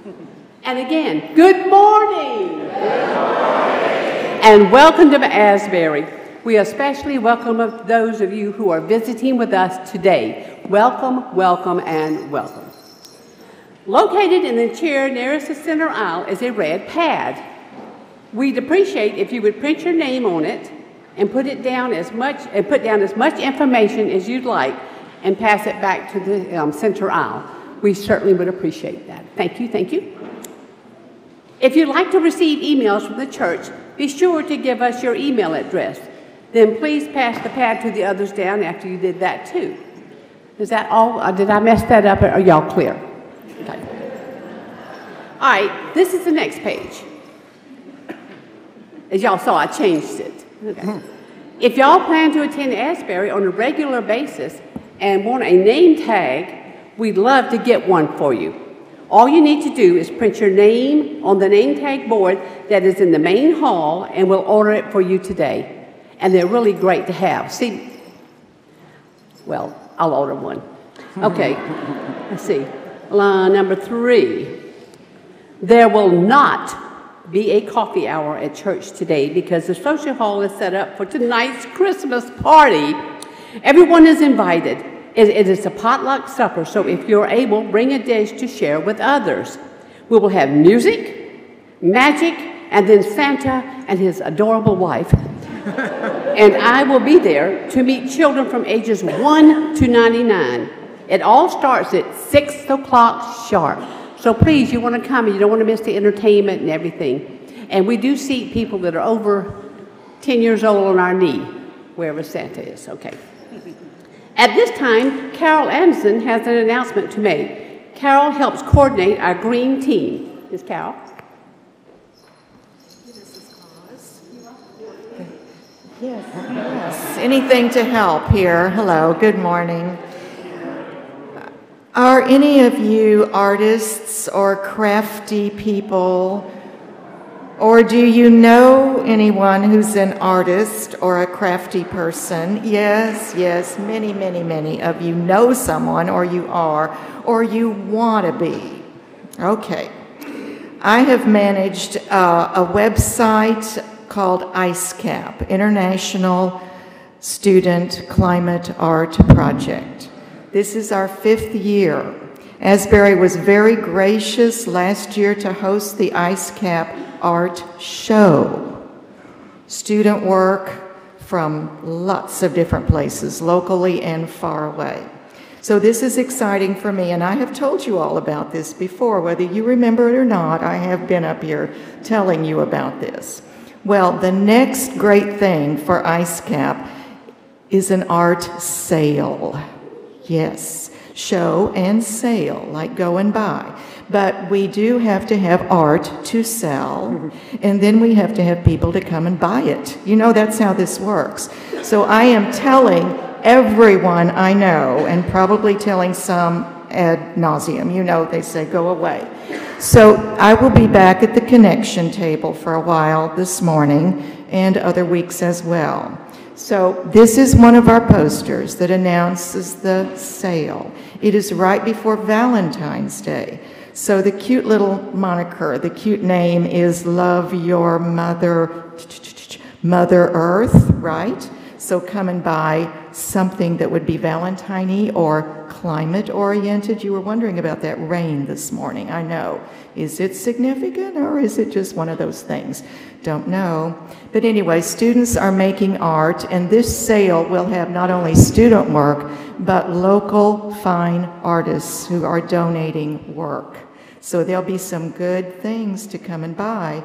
And again, good morning. Good morning. And welcome to Asbury. We especially welcome those of you who are visiting with us today. Welcome, welcome, and welcome. Located in the chair nearest the center aisle is a red pad. We'd appreciate if you would print your name on it and put down as much information as you'd like and pass it back to the center aisle. We certainly would appreciate that. Thank you, thank you. If you'd like to receive emails from the church, be sure to give us your email address. Then please pass the pad to the others down after you did that too. Is that all? Did I mess that up? Or are y'all clear? Okay. All right, this is the next page. As y'all saw, I changed it. Okay. If y'all plan to attend Asbury on a regular basis and want a name tag, we'd love to get one for you. All you need to do is print your name on the name tag board that is in the main hall, and we'll order it for you today. And they're really great to have. See, well, I'll order one. Okay, let's see. Line number 3. There will not be a coffee hour at church today because the social hall is set up for tonight's Christmas party. Everyone is invited. It is a potluck supper, so if you're able, bring a dish to share with others. We will have music, magic, and then Santa and his adorable wife. And I will be there to meet children from ages 1 to 99. It all starts at 6 o'clock sharp. So please, you want to come and you don't want to miss the entertainment and everything. And we do seat people that are over 10 years old on our knee, wherever Santa is, okay. At this time, Carol Anderson has an announcement to make. Carol helps coordinate our green team. Ms. Carol? Mrs Claus. Yes. Anything to help here. Hello, good morning. Are any of you artists or crafty people? Or do you know anyone who's an artist or a crafty person? Yes, many, many, many of you know someone, or you are, or you want to be. Okay. I have managed a website called IceCap, International Student Climate Art Project. This is our 5th year. Asbury was very gracious last year to host the IceCap Art Show. Student work from lots of different places, locally and far away. So this is exciting for me, and I have told you all about this before. Whether you remember it or not, I have been up here telling you about this. Well, the next great thing for IceCap is an art sale. Yes, show and sale, like go and buy. But we do have to have art to sell, and then we have to have people to come and buy it. You know, that's how this works. So I am telling everyone I know, and probably telling some ad nauseum. You know, they say, go away. So I will be back at the connection table for a while this morning, and other weeks as well. So this is one of our posters that announces the sale. It is right before Valentine's Day. So the cute little moniker, the cute name is Love Your Mother, Mother Earth, right? So come and buy something that would be Valentine-y or climate-oriented. You were wondering about that rain this morning, I know. Is it significant or is it just one of those things? Don't know. But anyway, students are making art, and this sale will have not only student work, but local fine artists who are donating work. So there'll be some good things to come and buy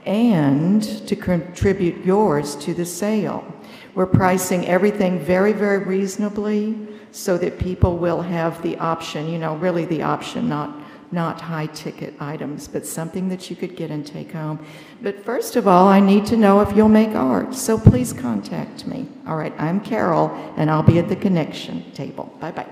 and to contribute yours to the sale. We're pricing everything very, very reasonably so that people will have the option, you know, really the option, not high-ticket items, but something that you could get and take home. But first of all, I need to know if you'll make art, so please contact me. All right, I'm Carol, and I'll be at the connection table. Bye-bye.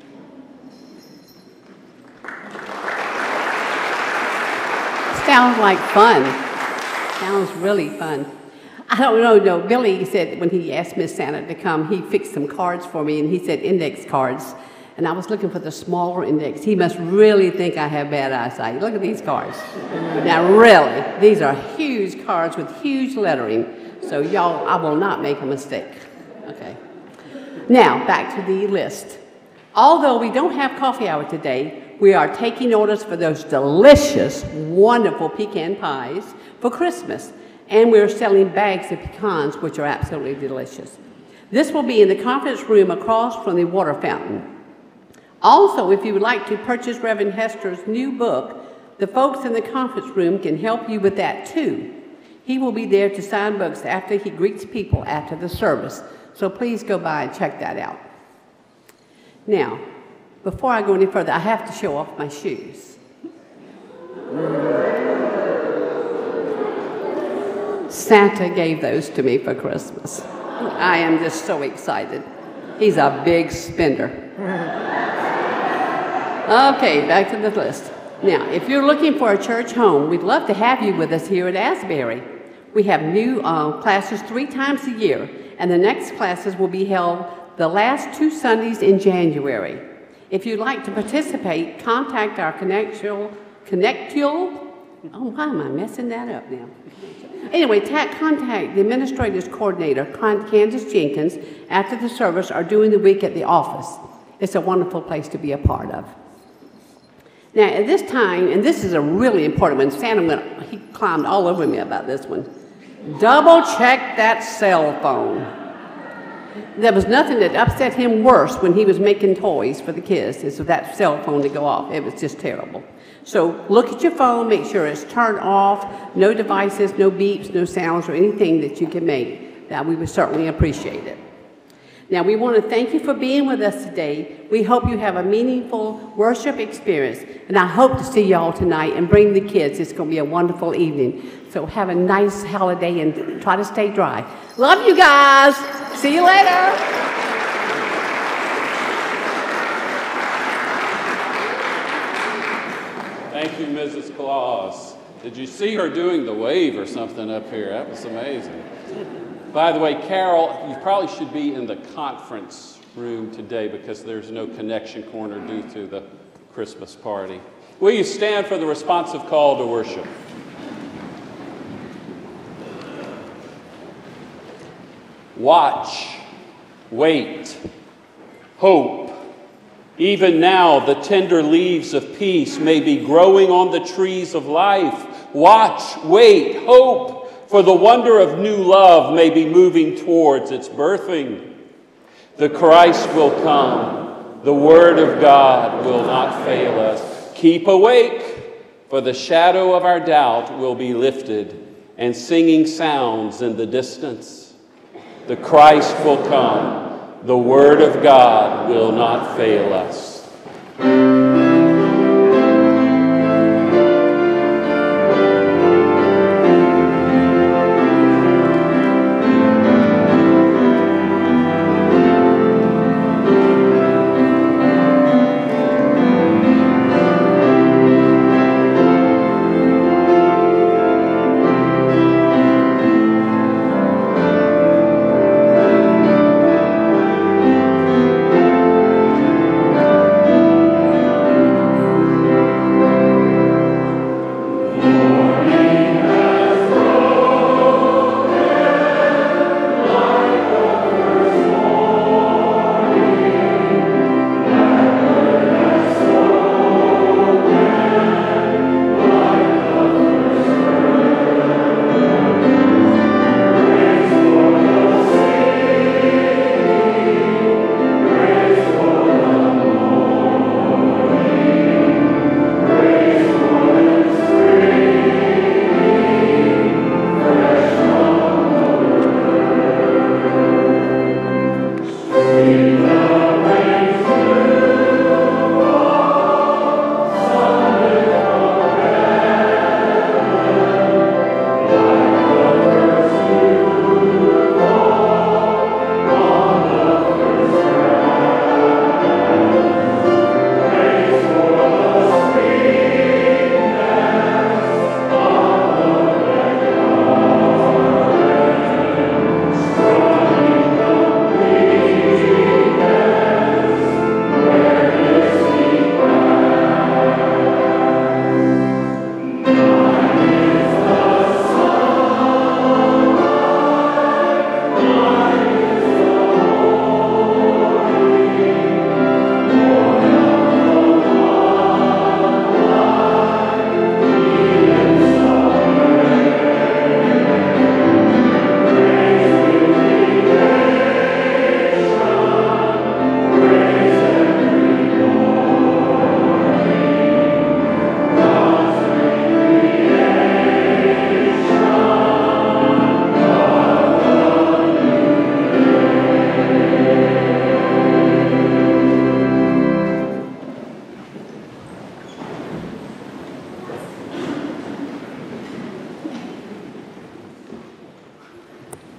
Sounds like fun. Sounds really fun. I don't know, no, Billy said when he asked Miss Santa to come, he fixed some cards for me, and he said index cards. and I was looking for the smaller index. He must really think I have bad eyesight. Look at these cards. Now, really, these are huge cards with huge lettering. So, y'all, I will not make a mistake. Okay. Now, back to the list. Although we don't have coffee hour today, we are taking orders for those delicious, wonderful pecan pies for Christmas. And we're selling bags of pecans, which are absolutely delicious. This will be in the conference room across from the water fountain. Also, if you would like to purchase Reverend Hester's new book, the folks in the conference room can help you with that too. He will be there to sign books after he greets people after the service. So please go by and check that out. Now, before I go any further, I have to show off my shoes. Santa gave those to me for Christmas. I am just so excited. He's a big spender. Okay, back to the list. Now, if you're looking for a church home, we'd love to have you with us here at Asbury. We have new classes 3 times a year, and the next classes will be held the last 2 Sundays in January. If you'd like to participate, contact our connectual, oh, why am I messing that up now? Anyway, contact the administrator's coordinator, Candace Jenkins, after the service or during the week at the office. It's a wonderful place to be a part of. Now, at this time, and this is a really important one, Santa he climbed all over me about this one. Double check that cell phone. There was nothing that upset him worse when he was making toys for the kids is for that cell phone to go off. It was just terrible. So look at your phone, make sure it's turned off, no devices, no beeps, no sounds, or anything that you can make. That we would certainly appreciate it. Now, we want to thank you for being with us today. We hope you have a meaningful worship experience, and I hope to see y'all tonight and bring the kids. It's going to be a wonderful evening. So have a nice holiday and try to stay dry. Love you guys. See you later. Thank you, Mrs. Claus. Did you see her doing the wave or something up here? That was amazing. By the way, Carol, you probably should be in the conference room today because there's no connection corner due to the Christmas party. Will you stand for the responsive call to worship? Watch, wait, hope. Even now, the tender leaves of peace may be growing on the trees of life. Watch, wait, hope. For the wonder of new love may be moving towards its birthing. The Christ will come. The Word of God will not fail us. Keep awake, for the shadow of our doubt will be lifted, and singing sounds in the distance. The Christ will come. The Word of God will not fail us.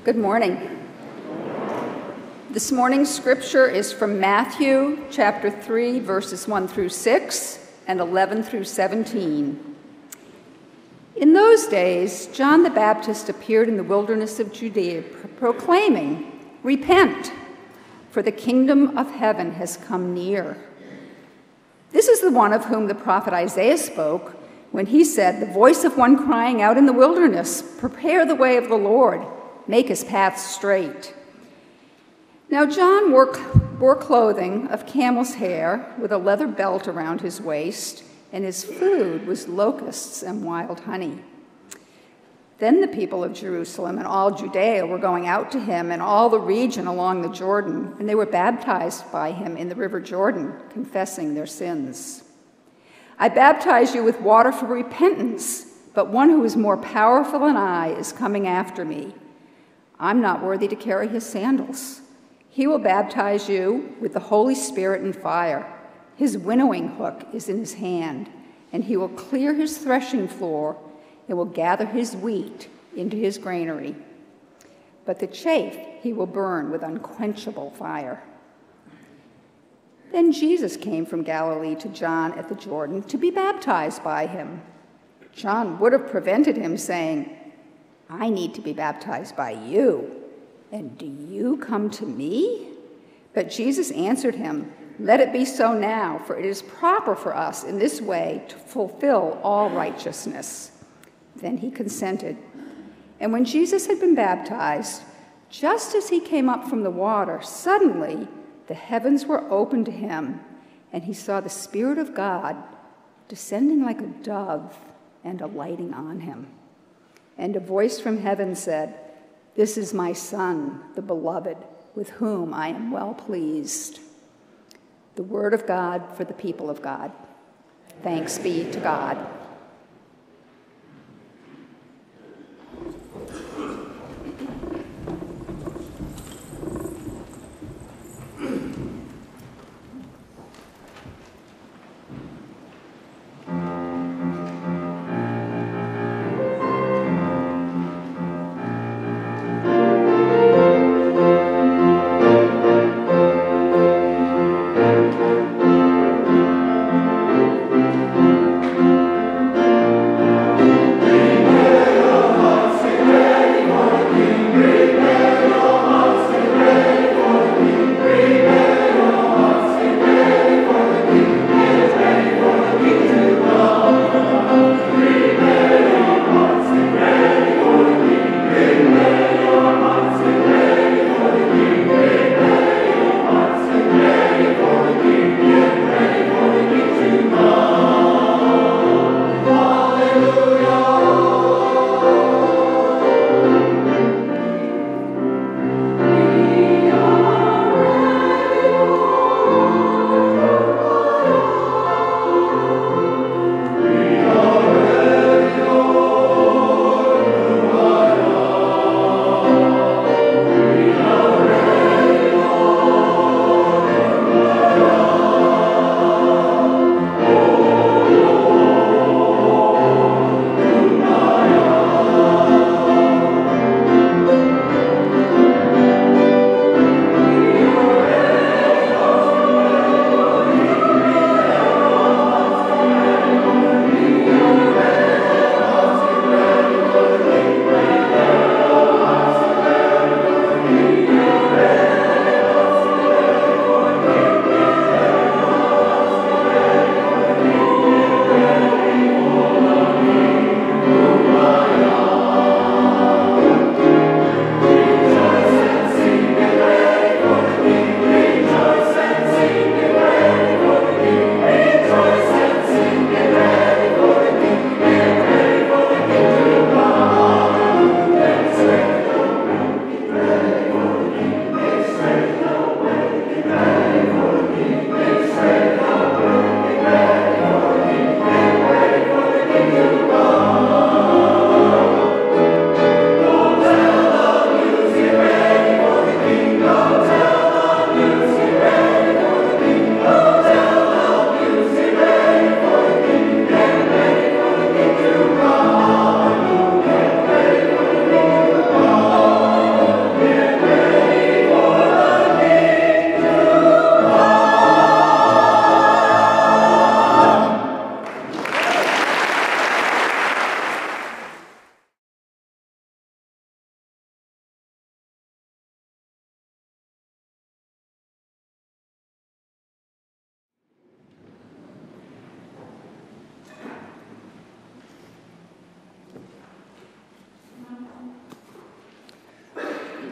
Good morning. This morning's scripture is from Matthew chapter 3, verses 1 through 6 and 11 through 17. In those days, John the Baptist appeared in the wilderness of Judea, proclaiming, "Repent, for the kingdom of heaven has come near." This is the one of whom the prophet Isaiah spoke when he said, "The voice of one crying out in the wilderness, prepare the way of the Lord, make his paths straight." Now John wore clothing of camel's hair with a leather belt around his waist, and his food was locusts and wild honey. Then the people of Jerusalem and all Judea were going out to him and all the region along the Jordan, and they were baptized by him in the river Jordan, confessing their sins. "I baptize you with water for repentance, but one who is more powerful than I is coming after me. I'm not worthy to carry his sandals. He will baptize you with the Holy Spirit and fire. His winnowing hook is in his hand, and he will clear his threshing floor and will gather his wheat into his granary. But the chaff he will burn with unquenchable fire." Then Jesus came from Galilee to John at the Jordan to be baptized by him. John would have prevented him, saying, "I need to be baptized by you, and do you come to me?" But Jesus answered him, "Let it be so now, for it is proper for us in this way to fulfill all righteousness." Then he consented. And when Jesus had been baptized, just as he came up from the water, suddenly the heavens were opened to him, and he saw the Spirit of God descending like a dove and alighting on him. And a voice from heaven said, "This is my Son, the beloved, with whom I am well pleased." The word of God for the people of God. Thanks be to God.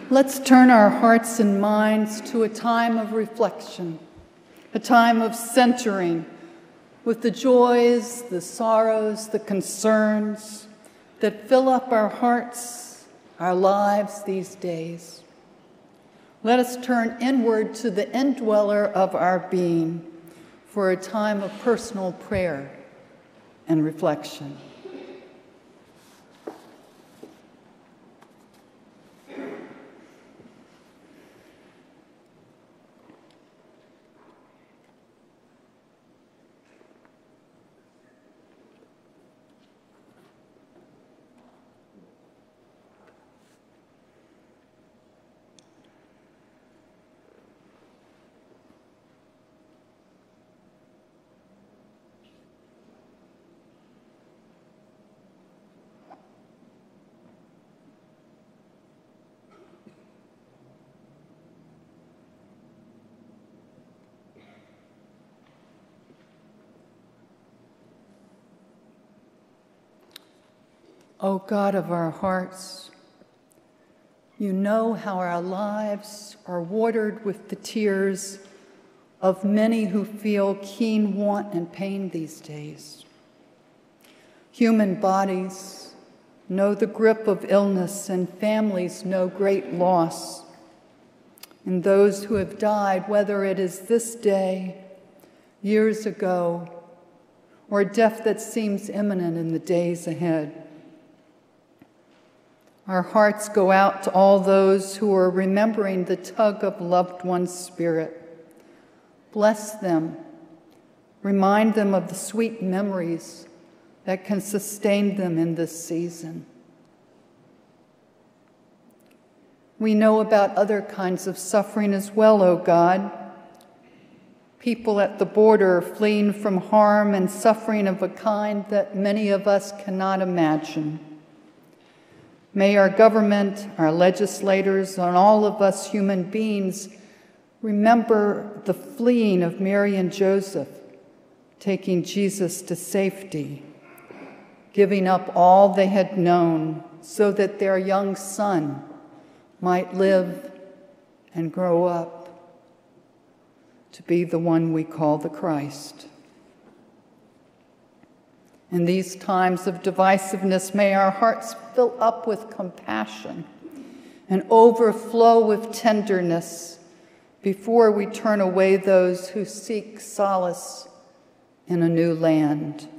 Let's turn our hearts and minds to a time of reflection, a time of centering with the joys, the sorrows, the concerns that fill up our hearts, our lives these days. Let us turn inward to the indweller of our being for a time of personal prayer and reflection. O God of our hearts, you know how our lives are watered with the tears of many who feel keen want and pain these days. Human bodies know the grip of illness, and families know great loss. And those who have died, whether it is this day, years ago, or death that seems imminent in the days ahead. Our hearts go out to all those who are remembering the tug of loved one's spirit. Bless them. Remind them of the sweet memories that can sustain them in this season. We know about other kinds of suffering as well, O God. People at the border fleeing from harm and suffering of a kind that many of us cannot imagine. May our government, our legislators, and all of us human beings remember the fleeing of Mary and Joseph, taking Jesus to safety, giving up all they had known so that their young son might live and grow up to be the one we call the Christ. In these times of divisiveness, may our hearts fill up with compassion and overflow with tenderness before we turn away those who seek solace in a new land.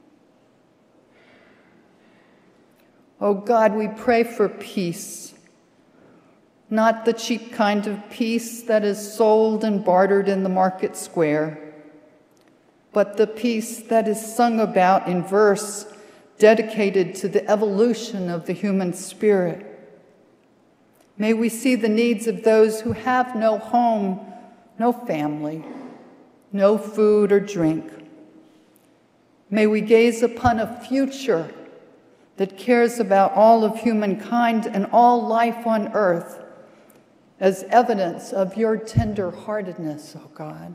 Oh God, we pray for peace, not the cheap kind of peace that is sold and bartered in the market square, but the peace that is sung about in verse dedicated to the evolution of the human spirit. May we see the needs of those who have no home, no family, no food or drink. May we gaze upon a future that cares about all of humankind and all life on earth as evidence of your tender-heartedness, O God.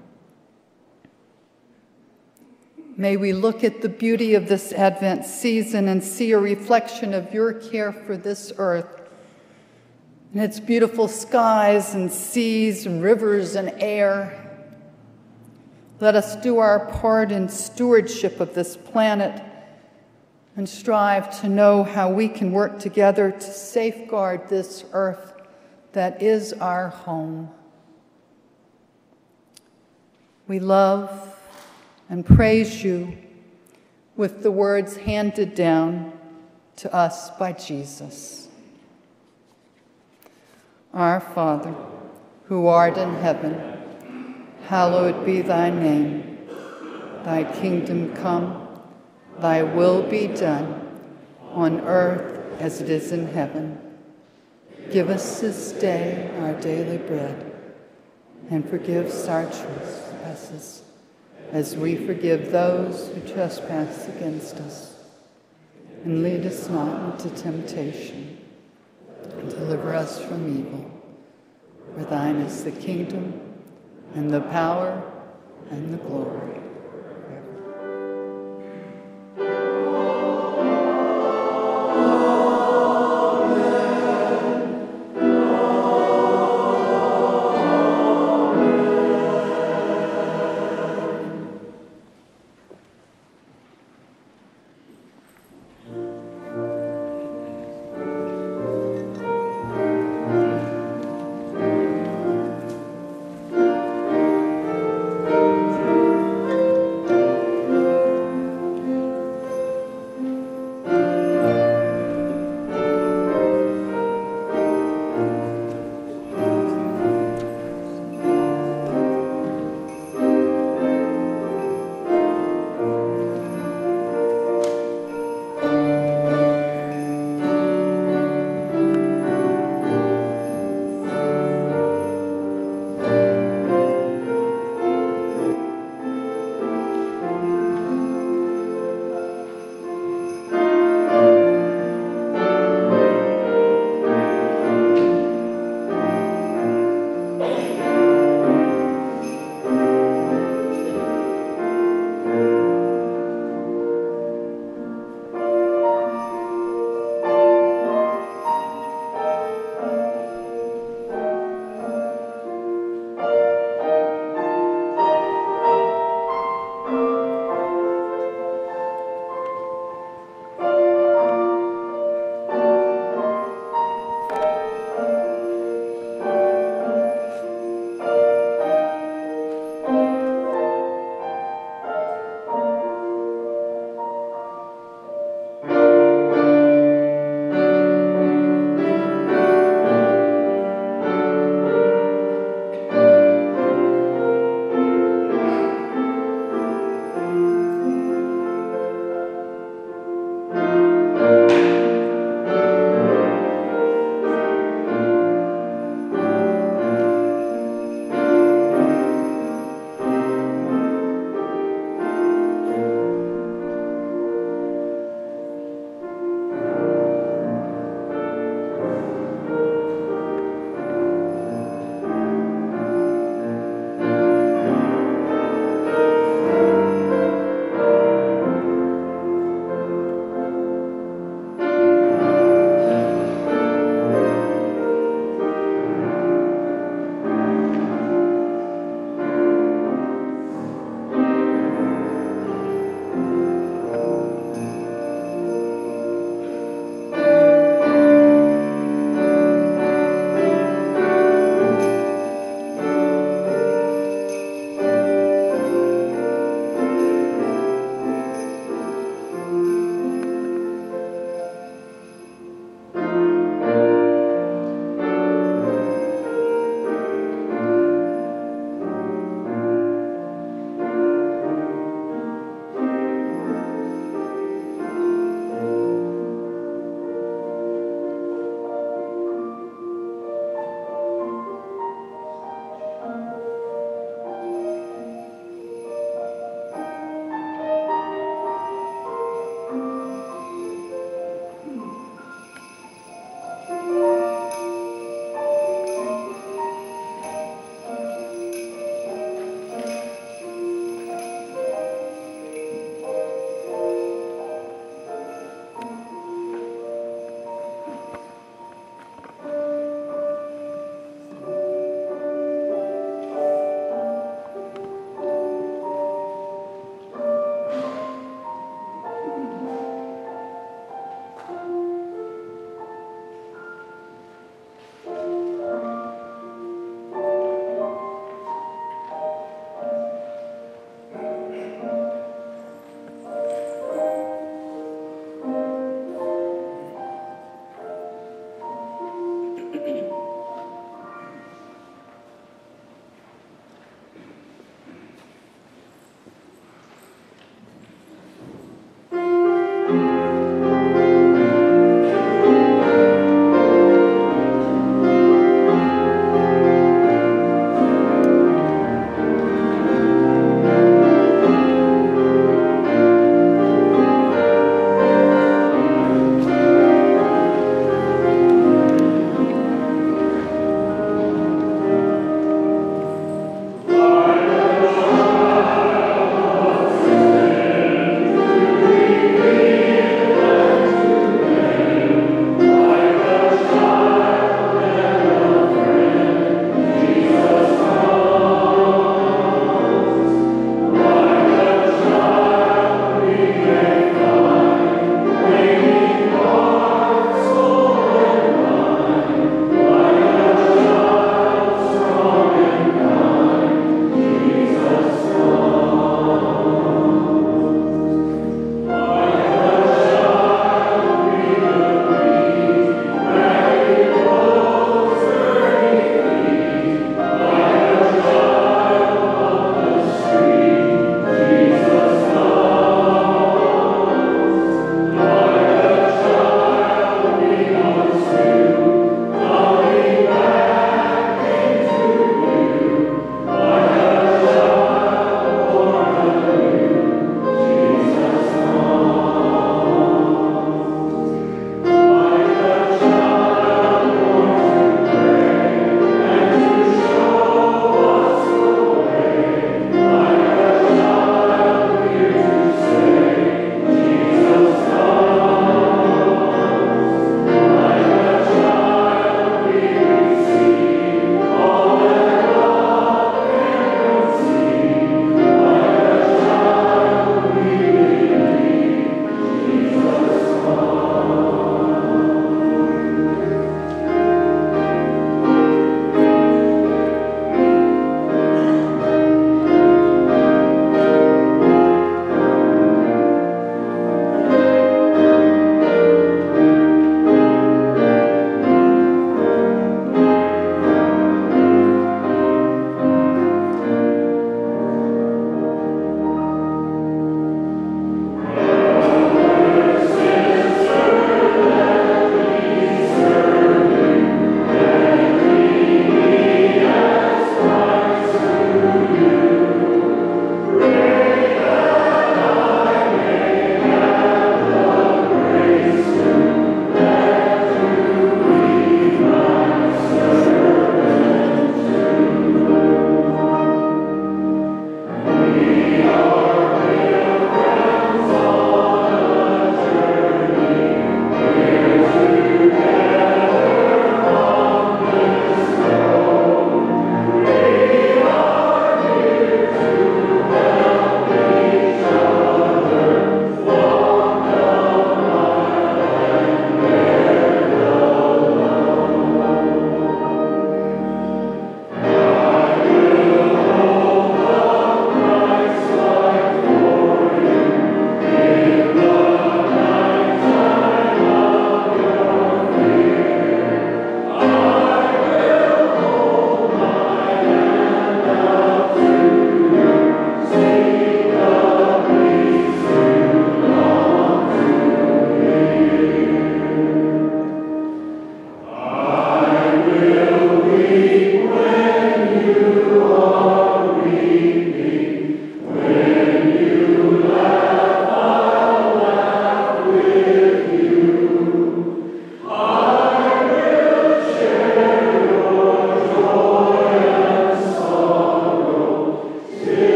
May we look at the beauty of this Advent season and see a reflection of your care for this earth and its beautiful skies and seas and rivers and air. Let us do our part in stewardship of this planet and strive to know how we can work together to safeguard this earth that is our home. We love and praise you with the words handed down to us by Jesus. Our Father, who art in heaven, hallowed be thy name. Thy kingdom come, thy will be done, on earth as it is in heaven. Give us this day our daily bread, and forgive us our trespasses, as we forgive those who trespass against us. And lead us not into temptation, and deliver us from evil. For thine is the kingdom, and the power, and the glory. Amen.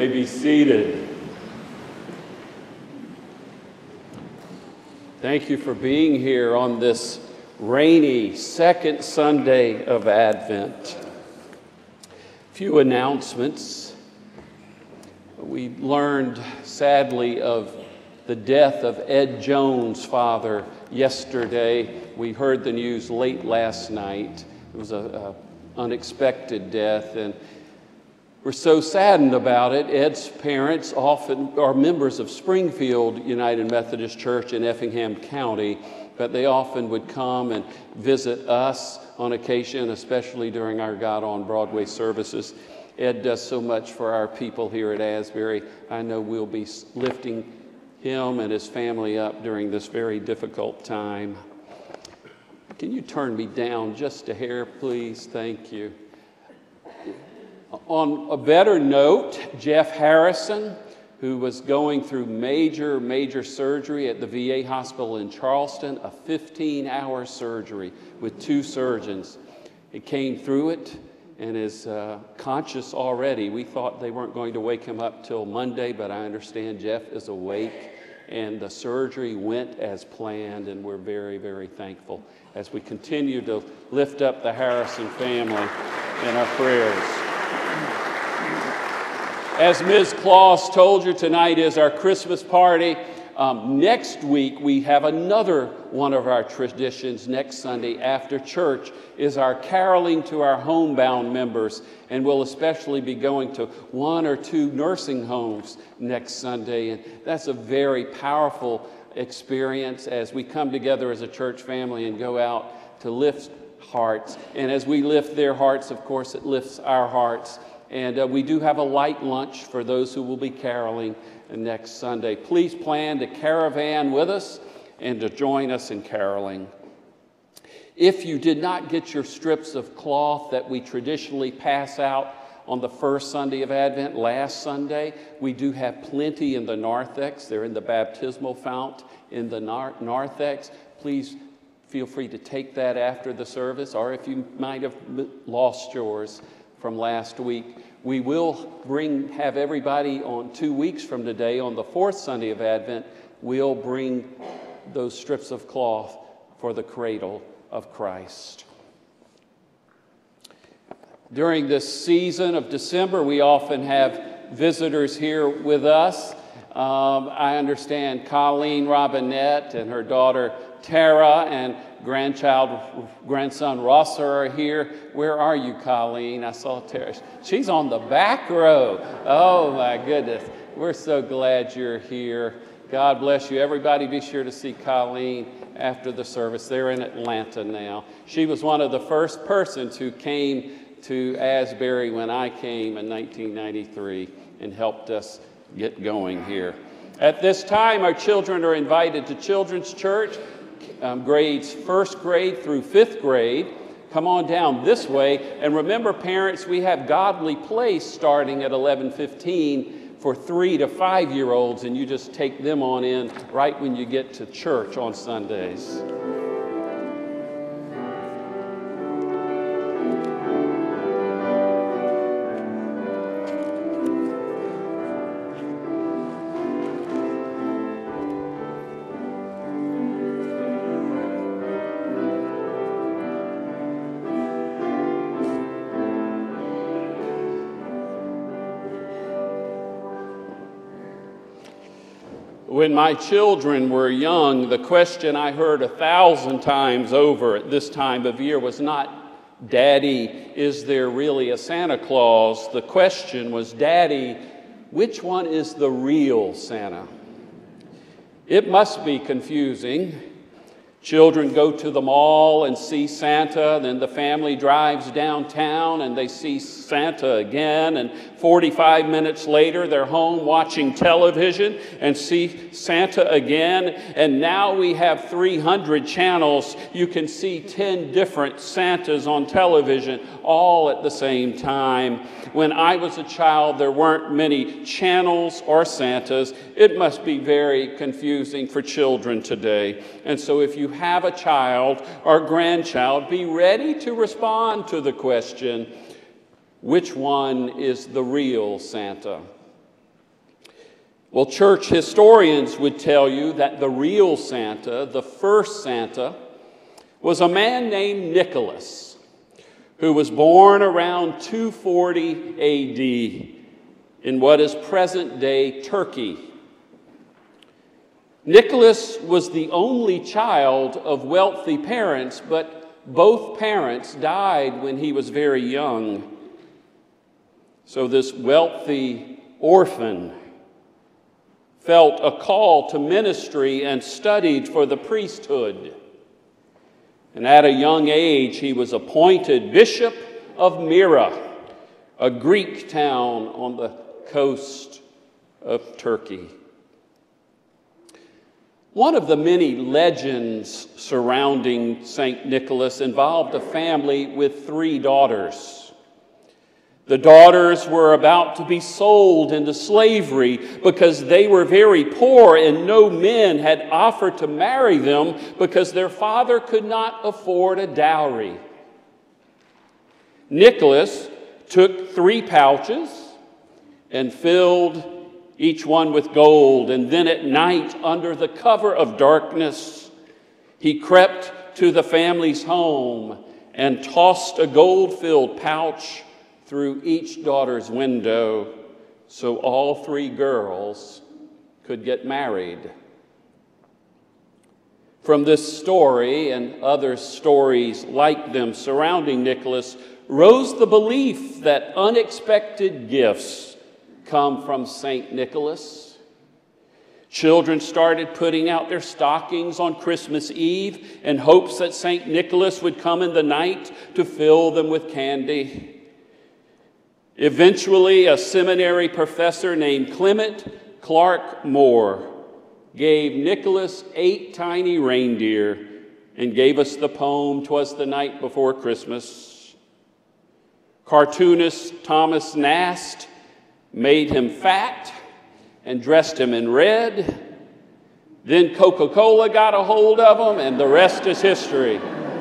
may be seated. Thank you for being here on this rainy second Sunday of Advent. A few announcements. We learned, sadly, of the death of Ed Jones' father yesterday. We heard the news late last night. It was an unexpected death, and we're so saddened about it. Ed's parents often are members of Springfield United Methodist Church in Effingham County, but they often would come and visit us on occasion, especially during our God on Broadway services. Ed does so much for our people here at Asbury. I know we'll be lifting him and his family up during this very difficult time. Can you turn me down just a hair, please? Thank you. On a better note, Jeff Harrison, who was going through major surgery at the VA hospital in Charleston, a 15-hour surgery with 2 surgeons. He came through it and is conscious already. We thought they weren't going to wake him up till Monday, but I understand Jeff is awake, and the surgery went as planned, and we're very, very thankful as we continue to lift up the Harrison family in our prayers. As Mrs Claus told you, tonight is our Christmas party. Next week, we have another one of our traditions. Next Sunday after church is our caroling to our homebound members, and we'll especially be going to 1 or 2 nursing homes next Sunday, and that's a very powerful experience as we come together as a church family and go out to lift hearts. And as we lift their hearts, of course, it lifts our hearts. And we do have a light lunch for those who will be caroling next Sunday. Please plan to caravan with us and to join us in caroling. If you did not get your strips of cloth that we traditionally pass out on the first Sunday of Advent, last Sunday, we do have plenty in the narthex. They're in the baptismal fount in the narthex. Please feel free to take that after the service, or if you might have lost yours from last week. We will have everybody on 2 weeks from today, on the 4th Sunday of Advent, we'll bring those strips of cloth for the cradle of Christ. During this season of December, we often have visitors here with us. I understand Colleen Robinette and her daughter Tara and grandson Rosser are here. Where are you, Colleen? I saw Tara. She's on the back row. Oh, my goodness. We're so glad you're here. God bless you. Everybody be sure to see Colleen after the service. They're in Atlanta now. She was one of the first persons who came to Asbury when I came in 1993 and helped us get going here. At this time, our children are invited to Children's Church. Grades 1st grade through 5th grade. Come on down this way. And remember, parents, we have Godly Place starting at 11:15 for 3 to 5-year-olds, and you just take them on in right when you get to church on Sundays. When my children were young, the question I heard 1,000 times over at this time of year was not, "Daddy, is there really a Santa Claus?" The question was, "Daddy, which one is the real Santa?" It must be confusing. Children go to the mall and see Santa, then the family drives downtown and they see Santa again, and 45 minutes later they're home watching television and see Santa again, and now we have 300 channels. You can see 10 different Santas on television all at the same time. When I was a child, there weren't many channels or Santas. It must be very confusing for children today. And so if you have a child or grandchild, be ready to respond to the question, which one is the real Santa? Well, church historians would tell you that the real Santa, the first Santa, was a man named Nicholas, who was born around 240 A.D. in what is present-day Turkey. Nicholas was the only child of wealthy parents, but both parents died when he was very young. So this wealthy orphan felt a call to ministry and studied for the priesthood. And at a young age, he was appointed Bishop of Myra, a Greek town on the coast of Turkey. One of the many legends surrounding St. Nicholas involved a family with 3 daughters. The daughters were about to be sold into slavery because they were very poor and no men had offered to marry them because their father could not afford a dowry. Nicholas took 3 pouches and filled each one with gold, and then at night, under the cover of darkness, he crept to the family's home and tossed a gold-filled pouch through each daughter's window so all 3 girls could get married. From this story and other stories like them surrounding Nicholas rose the belief that unexpected gifts come from St. Nicholas. Children started putting out their stockings on Christmas Eve in hopes that St. Nicholas would come in the night to fill them with candy. Eventually, a seminary professor named Clement Clark Moore gave Nicholas 8 tiny reindeer and gave us the poem, "'Twas the Night Before Christmas." Cartoonist Thomas Nast made him fat and dressed him in red. Then Coca-Cola got a hold of him, and the rest is history.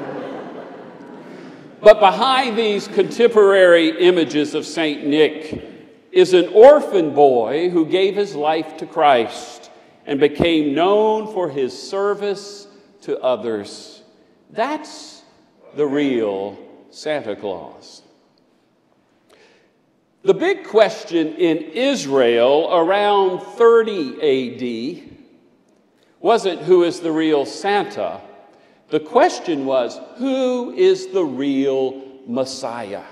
But behind these contemporary images of St. Nick is an orphan boy who gave his life to Christ and became known for his service to others. That's the real Santa Claus. The big question in Israel around 30 A.D. wasn't who is the real Santa. The question was, who is the real Messiah?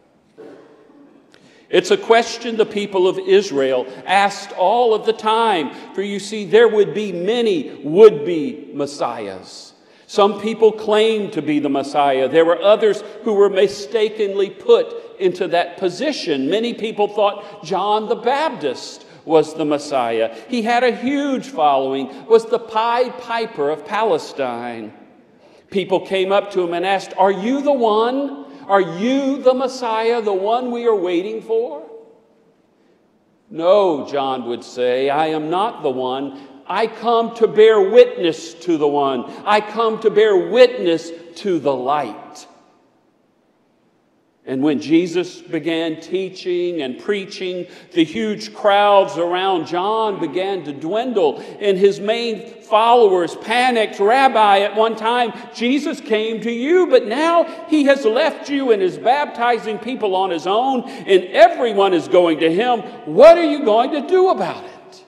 It's a question the people of Israel asked all of the time, for you see, there would be many would-be Messiahs. Some people claimed to be the Messiah. There were others who were mistakenly put into that position. Many people thought John the Baptist was the Messiah. He had a huge following, was the Pied Piper of Palestine. People came up to him and asked, "Are you the one? Are you the Messiah, the one we are waiting for?" "No," John would say, "I am not the one. I come to bear witness to the one. I come to bear witness to the light." And when Jesus began teaching and preaching, the huge crowds around John began to dwindle, and his main followers panicked. "Rabbi," at one time, "Jesus came to you, but now he has left you and is baptizing people on his own, and everyone is going to him. What are you going to do about it?"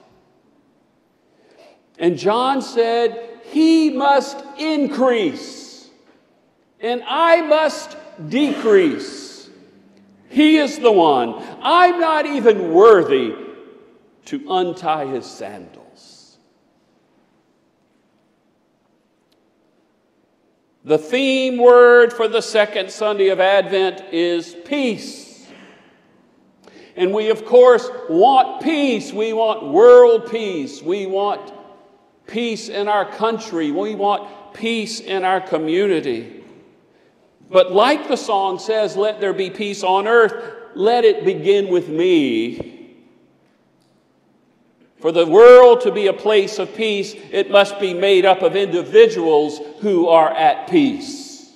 And John said, "He must increase, and I must decrease. He is the one. I'm not even worthy to untie his sandals." The theme word for the second Sunday of Advent is peace. And we, of course, want peace. We want world peace. We want peace in our country. We want peace in our community. But like the song says, "Let there be peace on earth," let it begin with me. For the world to be a place of peace, it must be made up of individuals who are at peace.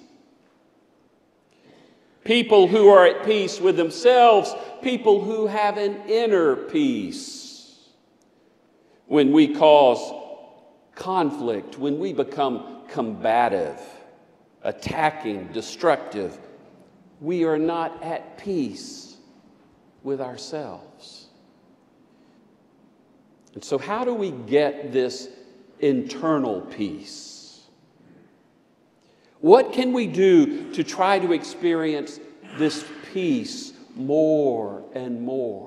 People who are at peace with themselves, people who have an inner peace. when we cause conflict, when we become combative, attacking, destructive, we are not at peace with ourselves. And so how do we get this internal peace? What can we do to try to experience this peace more and more?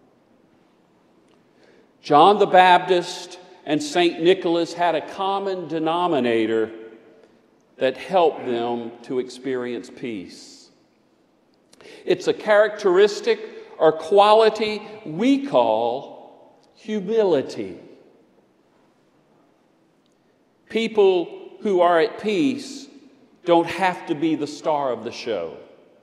John the Baptist and St. Nicholas had a common denominator that helped them to experience peace. It's a characteristic or quality we call humility. People who are at peace don't have to be the star of the show.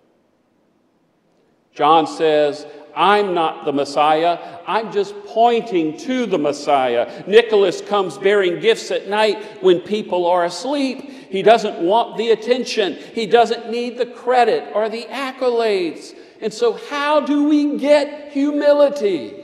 John says, I'm not the Messiah. I'm just pointing to the Messiah. Nicholas comes bearing gifts at night when people are asleep. He doesn't want the attention. He doesn't need the credit or the accolades. And so how do we get humility?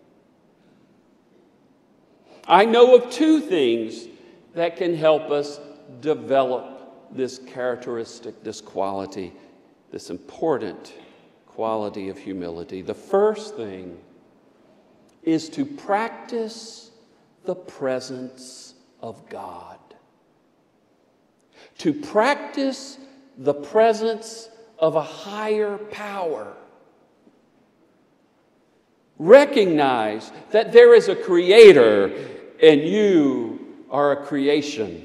I know of two things that can help us develop this characteristic, this quality, this important quality of humility. The first thing is to practice the presence of God. To practice the presence of a higher power. Recognize that there is a creator and you are a creation.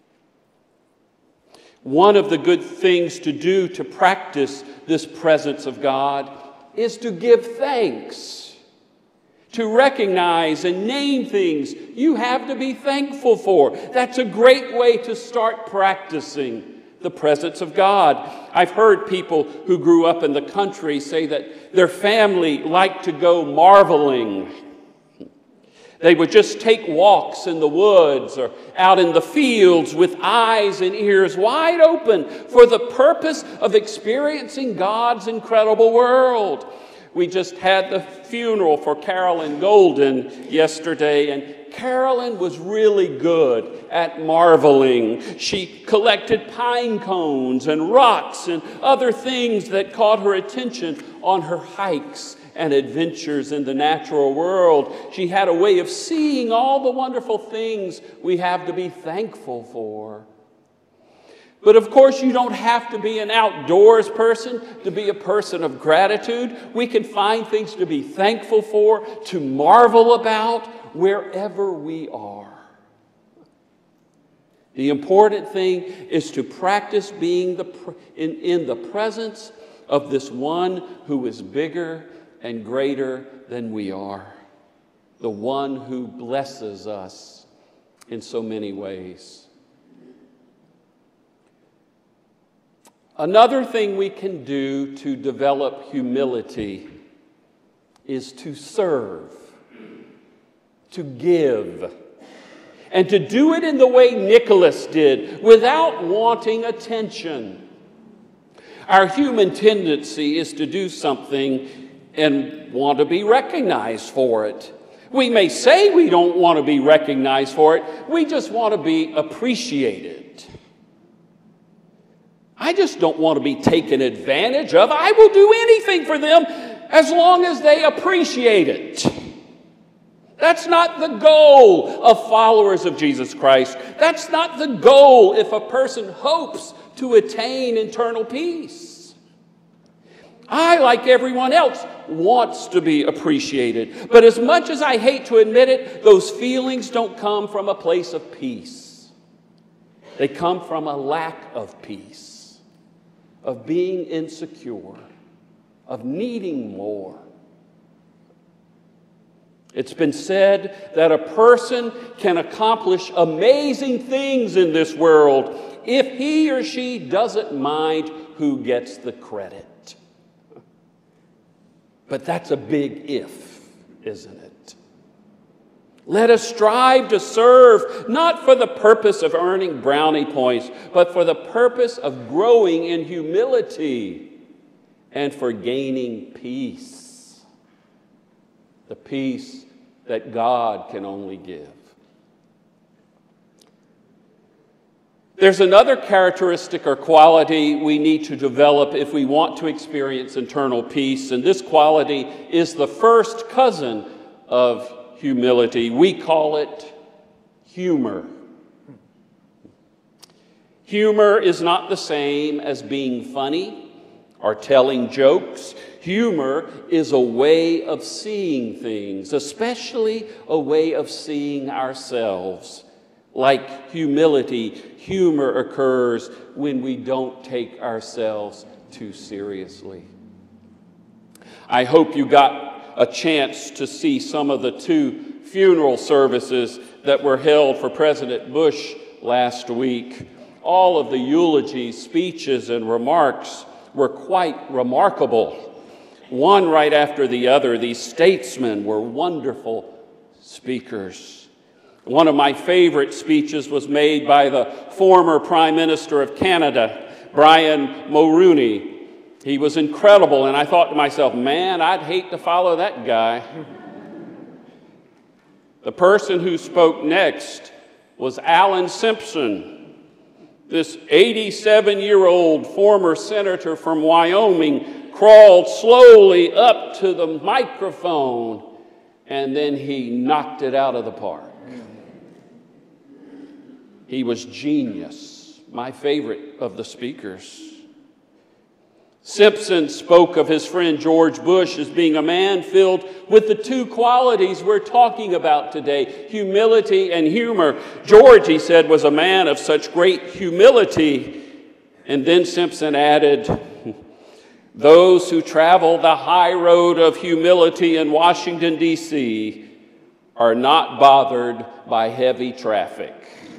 One of the good things to do to practice this presence of God is to give thanks, to recognize and name things you have to be thankful for. That's a great way to start practicing the presence of God. I've heard people who grew up in the country say that their family liked to go marveling. They would just take walks in the woods or out in the fields with eyes and ears wide open for the purpose of experiencing God's incredible world. We just had the funeral for Carolyn Golden yesterday, and Carolyn was really good at marveling. She collected pine cones and rocks and other things that caught her attention on her hikes and adventures in the natural world. She had a way of seeing all the wonderful things we have to be thankful for. But of course, you don't have to be an outdoors person to be a person of gratitude. We can find things to be thankful for, to marvel about, wherever we are. The important thing is to practice being in the presence of this one who is bigger and greater than we are, the one who blesses us in so many ways. Another thing we can do to develop humility is to serve, to give, and to do it in the way Nicholas did, without wanting attention. Our human tendency is to do something and want to be recognized for it. We may say we don't want to be recognized for it. We just want to be appreciated. I just don't want to be taken advantage of. I will do anything for them as long as they appreciate it. That's not the goal of followers of Jesus Christ. That's not the goal if a person hopes to attain eternal peace. I, like everyone else, wants to be appreciated. But as much as I hate to admit it, those feelings don't come from a place of peace. They come from a lack of peace, of being insecure, of needing more. It's been said that a person can accomplish amazing things in this world if he or she doesn't mind who gets the credit. But that's a big if, isn't it? Let us strive to serve, not for the purpose of earning brownie points, but for the purpose of growing in humility and for gaining peace. The peace that God can only give. There's another characteristic or quality we need to develop if we want to experience internal peace, and this quality is the first cousin of humility. We call it humor. Humor is not the same as being funny or telling jokes. Humor is a way of seeing things, especially a way of seeing ourselves. Like humility, humor occurs when we don't take ourselves too seriously. I hope you got a chance to see some of the 2 funeral services that were held for President Bush last week. All of the eulogies, speeches, and remarks were quite remarkable. One right after the other, these statesmen were wonderful speakers. One of my favorite speeches was made by the former Prime Minister of Canada, Brian Mulroney. He was incredible, and I thought to myself, man, I'd hate to follow that guy. The person who spoke next was Alan Simpson, this 87-year-old former senator from Wyoming, crawled slowly up to the microphone, and then he knocked it out of the park. He was genius, my favorite of the speakers. Simpson spoke of his friend George Bush as being a man filled with the 2 qualities we're talking about today, humility and humor. George, he said, was a man of such great humility. And then Simpson added, those who travel the high road of humility in Washington, D.C. are not bothered by heavy traffic.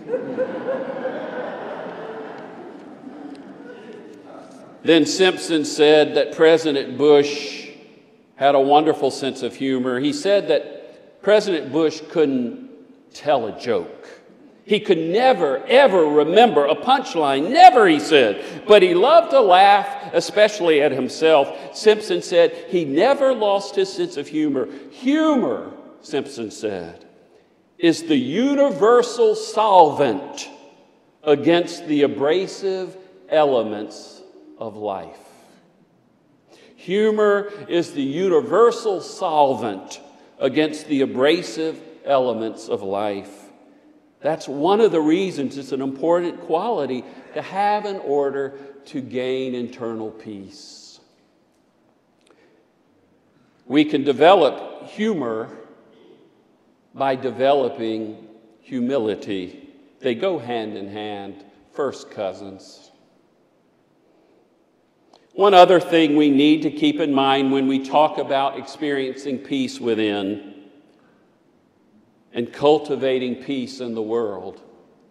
Then Simpson said that President Bush had a wonderful sense of humor. He said that President Bush couldn't tell a joke. He could never, ever remember a punchline. Never, he said. But he loved to laugh, especially at himself. Simpson said he never lost his sense of humor. Humor, Simpson said, is the universal solvent against the abrasive elements of life. Humor is the universal solvent against the abrasive elements of life. That's one of the reasons it's an important quality to have in order to gain internal peace. We can develop humor by developing humility. They go hand in hand, first cousins. One other thing we need to keep in mind when we talk about experiencing peace within and cultivating peace in the world.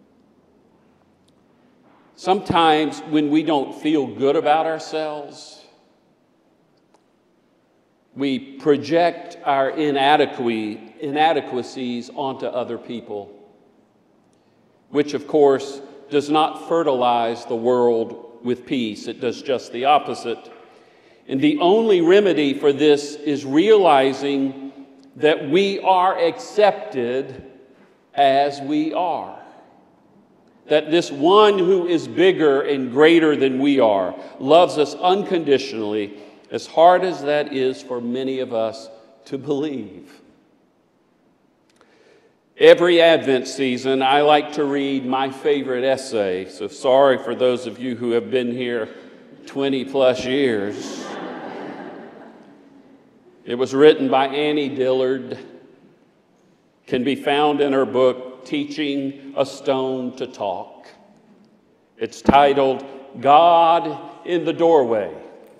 Sometimes when we don't feel good about ourselves, we project our inadequacies onto other people, which of course does not fertilize the world with peace. It does just the opposite. And the only remedy for this is realizing that we are accepted as we are. That this one who is bigger and greater than we are loves us unconditionally, as hard as that is for many of us to believe. Every Advent season, I like to read my favorite essay. So sorry for those of you who have been here 20 plus years. It was written by Annie Dillard. Can be found in her book, Teaching a Stone to Talk. It's titled, God in the Doorway.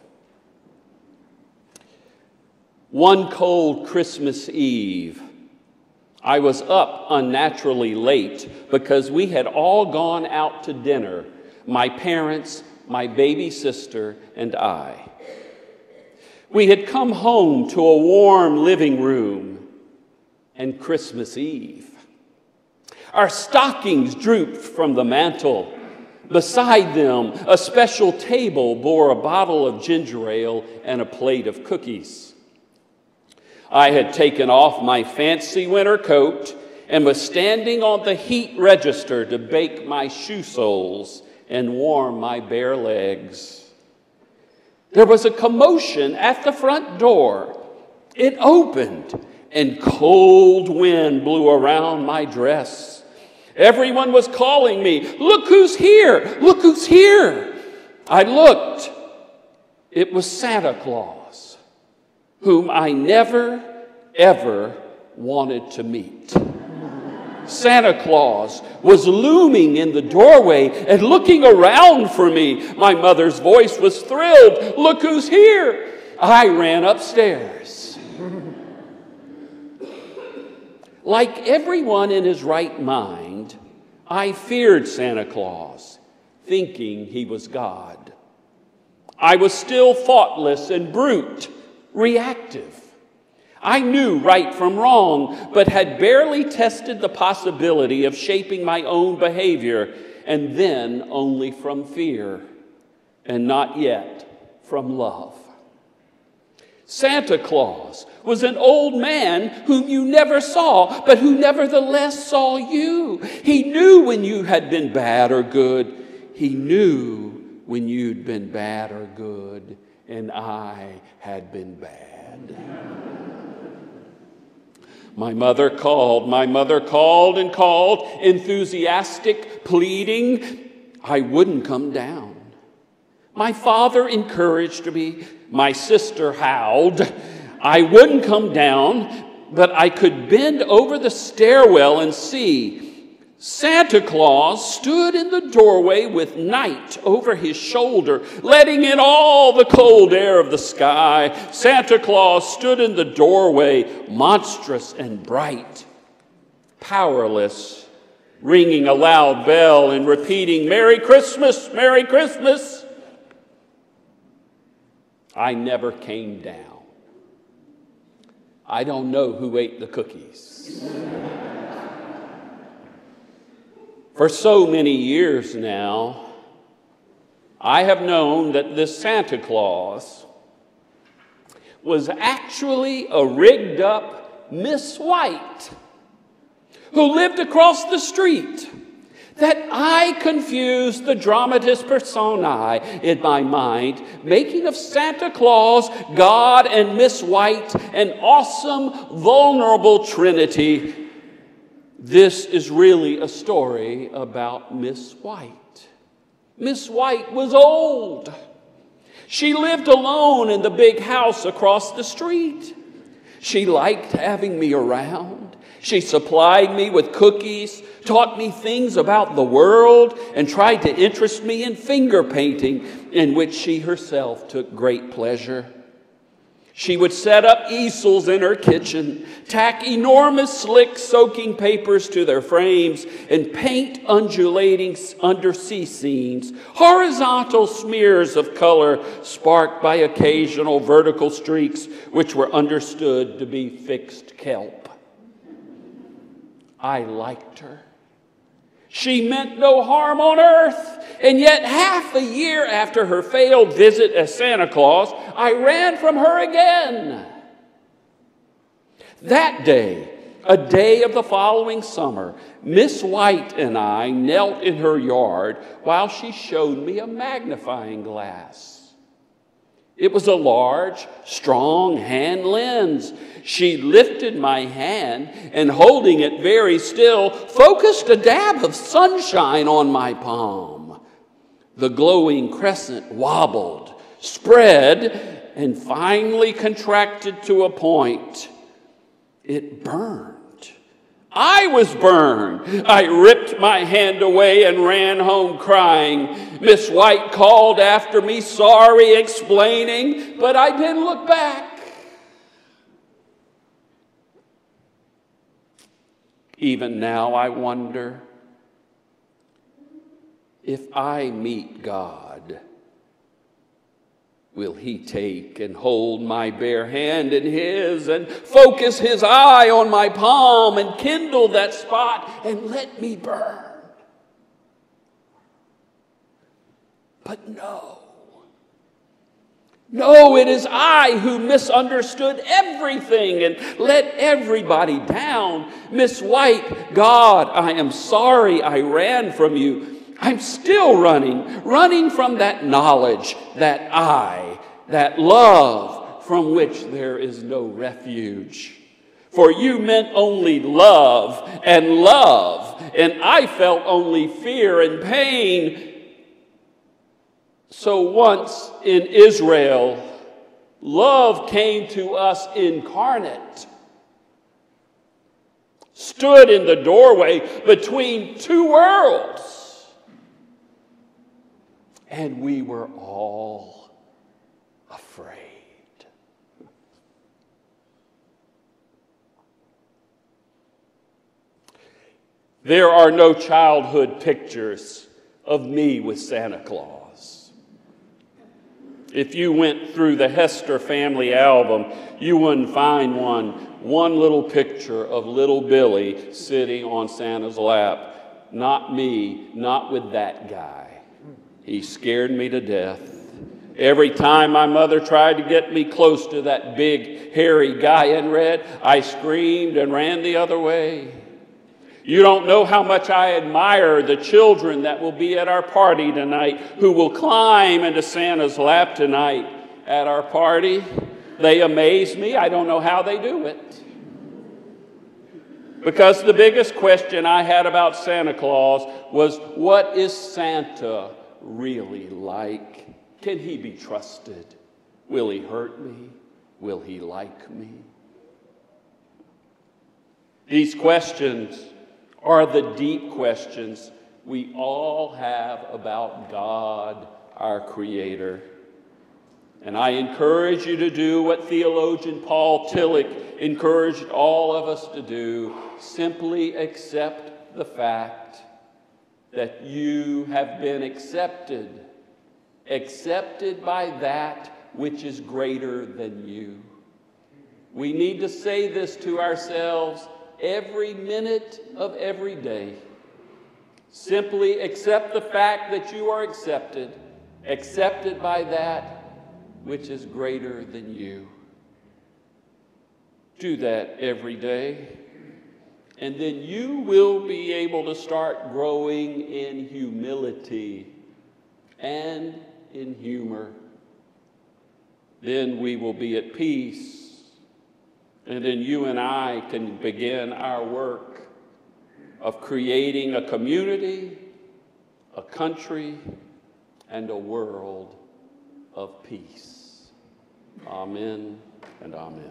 One cold Christmas Eve, I was up unnaturally late because we had all gone out to dinner, my parents, my baby sister, and I. We had come home to a warm living room and Christmas Eve. Our stockings drooped from the mantel. Beside them, a special table bore a bottle of ginger ale and a plate of cookies. I had taken off my fancy winter coat and was standing on the heat register to bake my shoe soles and warm my bare legs. There was a commotion at the front door. It opened, and cold wind blew around my dress. Everyone was calling me, "Look who's here! Look who's here!" I looked. It was Santa Claus, whom I never, ever wanted to meet. Santa Claus was looming in the doorway and looking around for me. My mother's voice was thrilled. "Look who's here!" I ran upstairs. Like everyone in his right mind, I feared Santa Claus, thinking he was God. I was still thoughtless and brute, reactive. I knew right from wrong, but had barely tested the possibility of shaping my own behavior, and then only from fear, and not yet from love. Santa Claus was an old man whom you never saw, but who nevertheless saw you. He knew when you had been bad or good. He knew when you'd been bad or good, and I had been bad. My mother called and called, enthusiastic, pleading. I wouldn't come down. My father encouraged me. My sister howled. I wouldn't come down, but I could bend over the stairwell and see. Santa Claus stood in the doorway with night over his shoulder, letting in all the cold air of the sky. Santa Claus stood in the doorway, monstrous and bright, powerless, ringing a loud bell and repeating, "Merry Christmas, Merry Christmas." I never came down. I don't know who ate the cookies. For so many years now, I have known that this Santa Claus was actually a rigged-up Miss White who lived across the street, that I confused the dramatis personae in my mind, making of Santa Claus, God, and Miss White an awesome, vulnerable trinity. This is really a story about Miss White. Miss White was old. She lived alone in the big house across the street. She liked having me around. She supplied me with cookies, taught me things about the world, and tried to interest me in finger painting, in which she herself took great pleasure. She would set up easels in her kitchen, tack enormous slick soaking papers to their frames, and paint undulating undersea scenes, horizontal smears of color sparked by occasional vertical streaks, which were understood to be fixed kelp. I liked her. She meant no harm on earth, and yet half a year after her failed visit as Santa Claus, I ran from her again. That day, a day of the following summer, Miss White and I knelt in her yard while she showed me a magnifying glass. It was a large, strong hand lens. She lifted my hand and, holding it very still, focused a dab of sunshine on my palm. The glowing crescent wobbled, spread, and finally contracted to a point. It burned. I was burned. I ripped my hand away and ran home crying. Miss White called after me, sorry, explaining, but I didn't look back. Even now I wonder, if I meet God, will he take and hold my bare hand in his and focus his eye on my palm and kindle that spot and let me burn? But no. No, it is I who misunderstood everything and let everybody down. Miss White, God, I am sorry I ran from you. I'm still running from that knowledge, that I, that love from which there is no refuge. For you meant only love, and I felt only fear and pain. So once in Israel, love came to us incarnate, stood in the doorway between two worlds, and we were all afraid. There are no childhood pictures of me with Santa Claus. If you went through the Hester family album, you wouldn't find one little picture of little Billy sitting on Santa's lap. Not me, not with that guy. He scared me to death. Every time my mother tried to get me close to that big, hairy guy in red, I screamed and ran the other way. You don't know how much I admire the children that will be at our party tonight, who will climb into Santa's lap tonight at our party. They amaze me. I don't know how they do it. Because the biggest question I had about Santa Claus was, what is Santa really like? Can he be trusted? Will he hurt me? Will he like me? These questions are the deep questions we all have about God, our Creator. And I encourage you to do what theologian Paul Tillich encouraged all of us to do. Simply accept the fact that you have been accepted by that which is greater than you. We need to say this to ourselves every minute of every day. Simply accept the fact that you are accepted by that which is greater than you. Do that every day, and then you will be able to start growing in humility and in humor. Then we will be at peace. And then you and I can begin our work of creating a community, a country, and a world of peace. Amen and amen.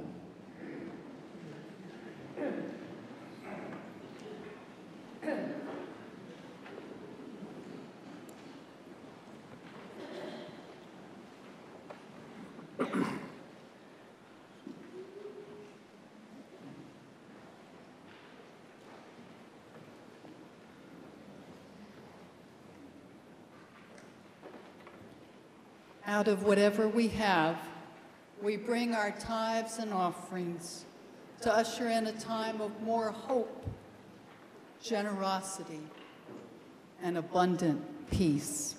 Out of whatever we have, we bring our tithes and offerings to usher in a time of more hope, generosity, and abundant peace.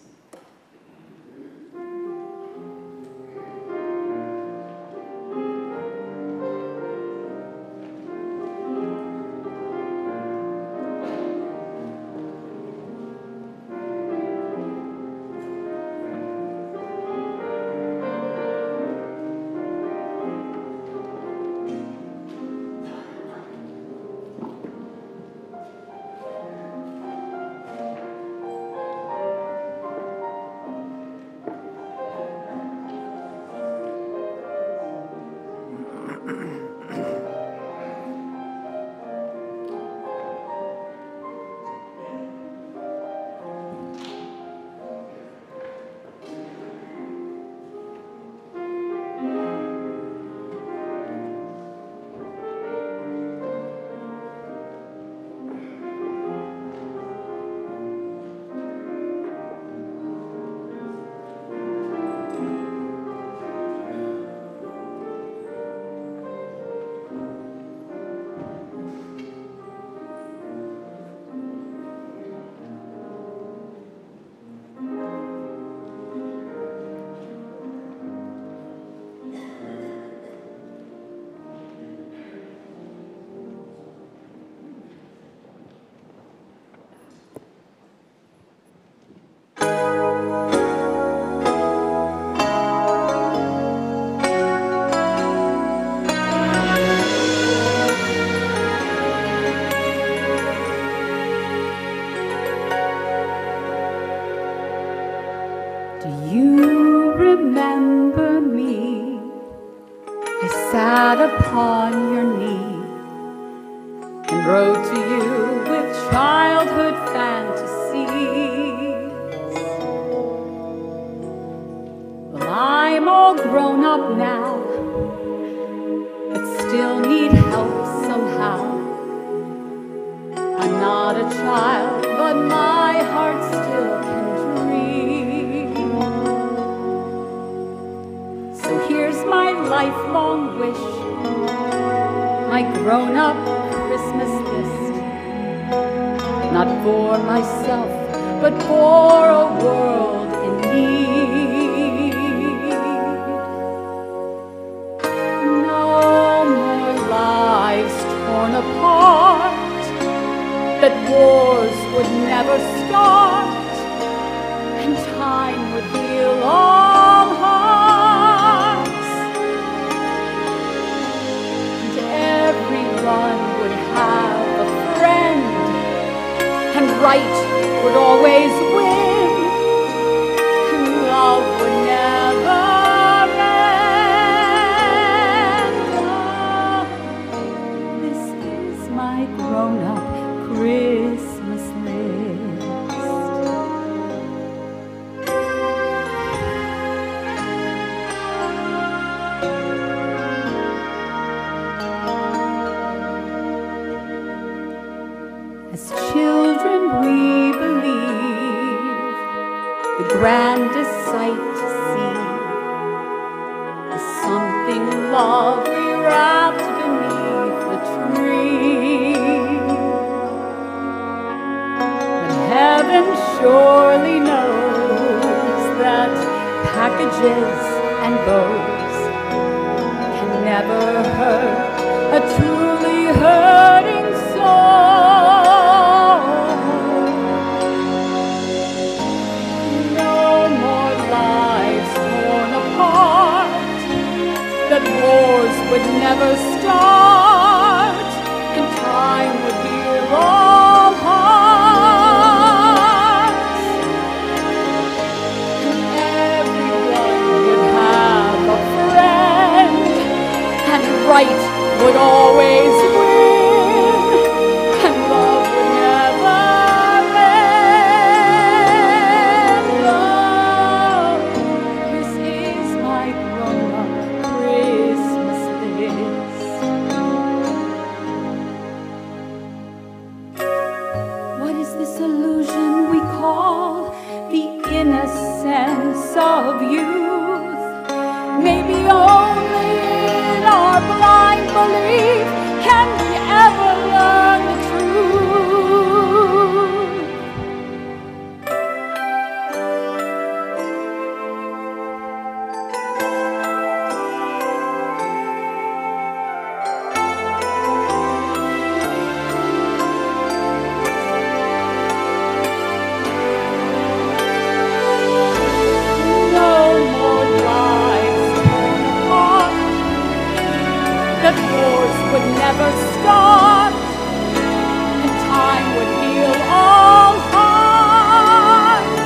wrote to you with childhood fantasies. Well, I'm all grown up now, but still need help somehow. I'm not a child, but my heart still can dream. So here's my lifelong wish, my grown-up Christmas list, not for myself, but for a world in need. No more lives torn apart, that wars would never start, and time would heal all hearts, and everyone would have a friend, and right would always win, and love would never end. Oh, this is my grown-up Christmas list. As children we believe the grandest sight to see is something lovely wrapped beneath the tree. But heaven surely knows that packages and bows can never hurt a truly hurting soul. No more lives torn apart, that wars would never start, and time would heal all hearts, and everyone would have a friend, and right would always win, and love would never end. Oh, this is my grown-up Christmas list. What is this illusion we call the innocence of youth? Maybe only in our blind belief can we ever learn the truth. No more lives torn apart, that wars would never start, and time would heal all hearts,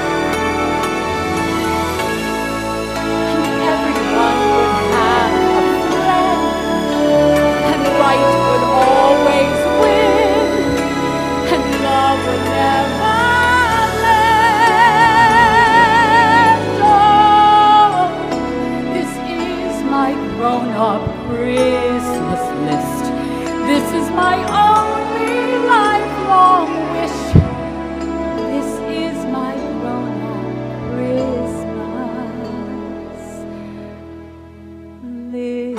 and everyone would have a friend, and right would always win, and love would never end. Oh, this is my grown-up Christmas list. This is my only lifelong wish. This is my grown-up Christmas list.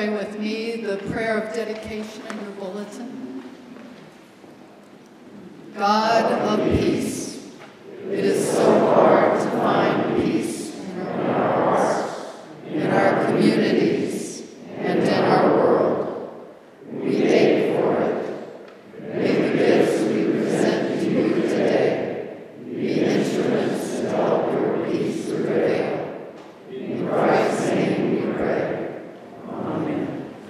pray with me the prayer of dedication in your bulletin. God of peace, it is so hard to find peace in our hearts, in our communities, and in our world. We ache for it. May the gifts we present to you today be instruments to help your peace prevail. In Christ's name we pray. Amen.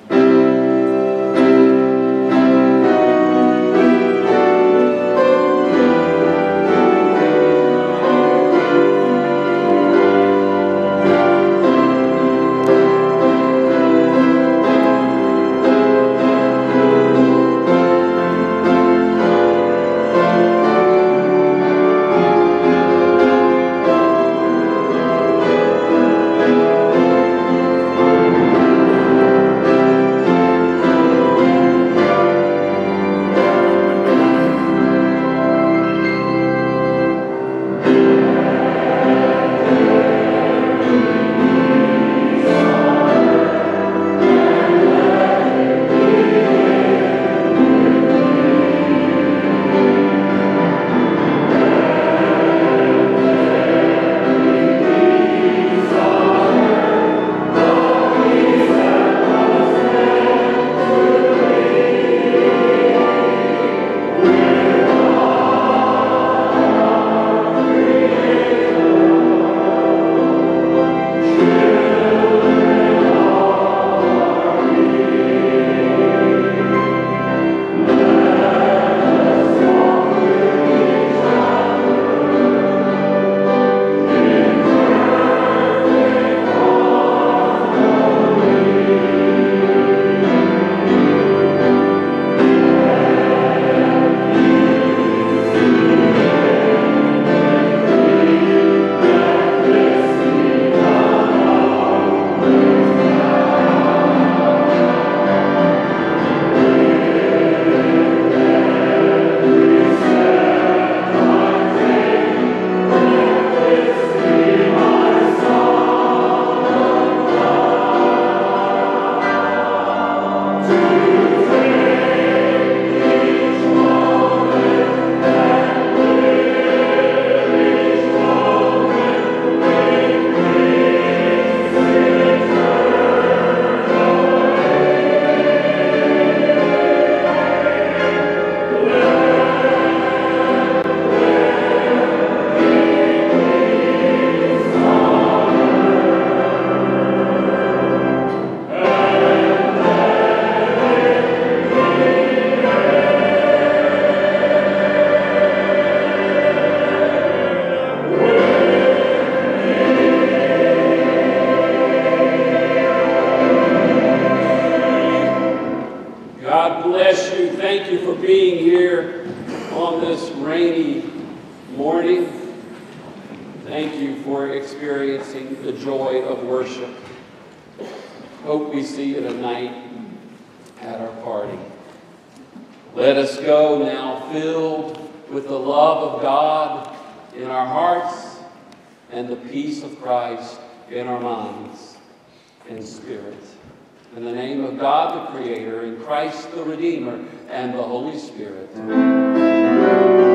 experiencing the joy of worship. Hope we see you tonight at our party. Let us go now filled with the love of God in our hearts and the peace of Christ in our minds and spirit. In the name of God the Creator, and Christ the Redeemer, and the Holy Spirit.